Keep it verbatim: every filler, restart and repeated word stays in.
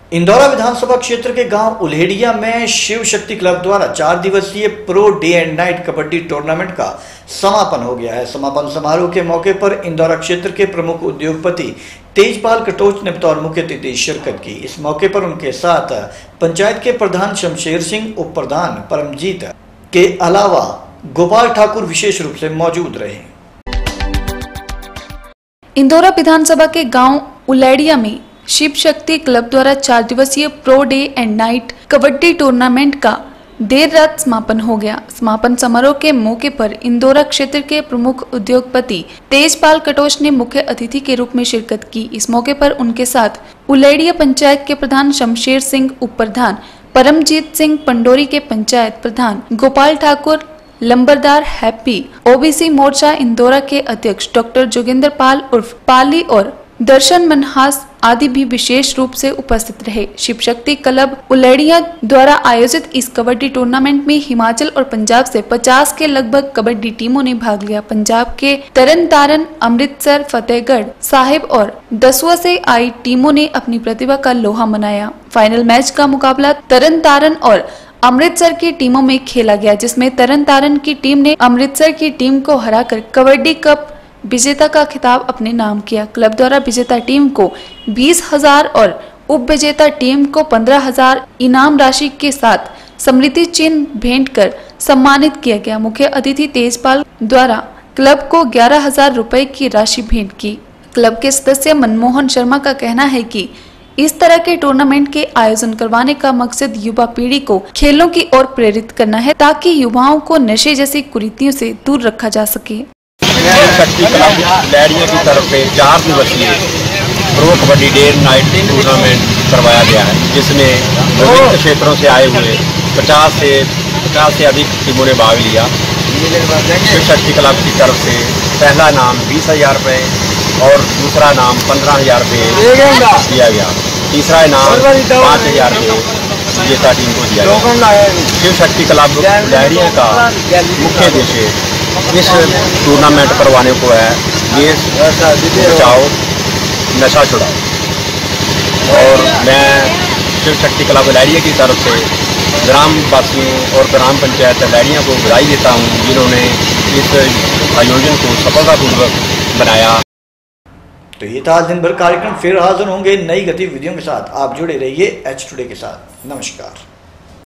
इंदौरा विधानसभा क्षेत्र के गांव उल्हेड़िया में शिव शक्ति क्लब द्वारा चार दिवसीय pro day and night kabaddi tournament का समापन हो गया है। समापन समारोह के मौके पर इंदौरा क्षेत्र के प्रमुख उद्योगपति तेजपाल कटोच ने बतौर मुख्य अतिथि शिरकत की। इस मौके पर उनके साथ पंचायत के प्रधान शमशेर सिंह, उप प्रधान परमजीत के अलावा गोपाल ठाकुर विशेष रूप से मौजूद रहे। इंदौरा विधानसभा के गांव उल्हेड़िया में शिव शक्ति क्लब द्वारा चार दिवसीय pro day and night kabaddi tournament का देर रात समापन हो गया। समापन समारोह के मौके पर इंदौरा क्षेत्र के प्रमुख उद्योगपति तेजपाल कटोच ने मुख्य अतिथि के रूप में शिरकत की। इस मौके पर उनके साथ उल्हेड़िया पंचायत के प्रधान शमशेर सिंह, उप प्रधान परमजीत सिंह, पंडोरी के पंचायत प्रधान गोपाल ठाकुर, लंबरदार हैप्पी, ओबीसी मोर्चा इंदौरा के अध्यक्ष डॉक्टर जोगिंदर पाल उर्फ पाली और दर्शन मनहास आदि भी विशेष रूप से उपस्थित रहे। शिव शक्ति क्लब उल्हेड़िया द्वारा आयोजित इस कबड्डी टूर्नामेंट में हिमाचल और पंजाब से पचास के लगभग कबड्डी टीमों ने भाग लिया। पंजाब के तरन तारन, अमृतसर, फतेहगढ़ साहिब और दसवा से आई टीमों ने अपनी प्रतिभा का लोहा मनाया। फाइनल मैच का मुकाबला तरन तारन और अमृतसर की टीमों में खेला गया, जिसमें तरन तारन की टीम ने अमृतसर की टीम को हराकर कबड्डी कप विजेता का खिताब अपने नाम किया। क्लब द्वारा विजेता टीम को बीस हजार और उप विजेता टीम को पंद्रह हजार इनाम राशि के साथ स्मृति चिन्ह भेंट कर सम्मानित किया गया। मुख्य अतिथि तेजपाल द्वारा क्लब को ग्यारह हजार रुपए की राशि भेंट की। क्लब के सदस्य मनमोहन शर्मा का कहना है कि इस तरह के टूर्नामेंट के आयोजन करवाने का मकसद युवा पीढ़ी को खेलों की ओर प्रेरित करना है, ताकि युवाओं को नशे जैसी कुरीतियों से दूर रखा जा सके। शक्ति क्लब उल्हेड़िया की तरफ से चार दिवसीय pro kabaddi day night tournament करवाया गया है, जिसमें विभिन्न क्षेत्रों से आए हुए पचास से पचास से अधिक टीमों ने भाग लिया। शिव शक्ति क्लब की तरफ से पहला नाम बीस हजार रुपये और दूसरा नाम पंद्रह हजार रुपये दिया गया। तीसरा इनाम पाँच हजार रुपये विजेता टीम को दिया गया। शिव शक्ति क्लब उल्हेड़िया का मुख्य उद्देश्य इस टूर्नामेंट करवाने को है, ये बचाओ नशा छुड़ाओ। और मैं शिव शक्ति क्लब उल्हेड़िया की तरफ से ग्राम वासियों और ग्राम पंचायत उल्हेड़िया को बधाई देता हूँ, जिन्होंने इस आयोजन को सफलतापूर्वक बनाया। तो ये था दिन भर कार्यक्रम। फिर हाजिर होंगे नई गतिविधियों के साथ। आप जुड़े रहिए एच टुडे के साथ। नमस्कार।